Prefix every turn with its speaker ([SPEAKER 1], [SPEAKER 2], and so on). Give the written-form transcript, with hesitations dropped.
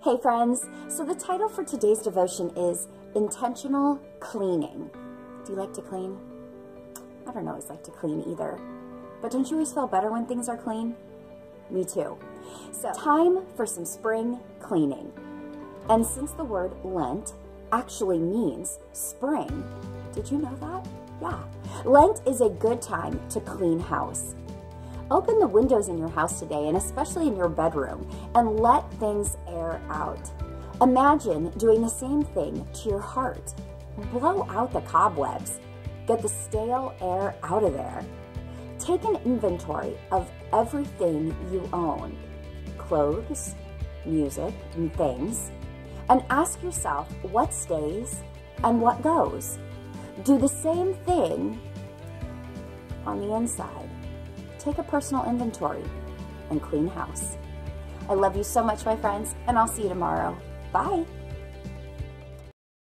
[SPEAKER 1] Hey friends, so the title for today's devotion is Intentional Cleaning. Do you like to clean? I don't always like to clean either, but don't you always feel better when things are clean? Me too. So time for some spring cleaning. And since the word Lent actually means spring, did you know that? Yeah. Lent is a good time to clean house. Open the windows in your house today, and especially in your bedroom, and let things air out. Imagine doing the same thing to your heart. Blow out the cobwebs. Get the stale air out of there. Take an inventory of everything you own, clothes, music, and things, and ask yourself what stays and what goes. Do the same thing on the inside. Take a personal inventory and clean house. I love you so much, my friends, and I'll see you tomorrow. Bye.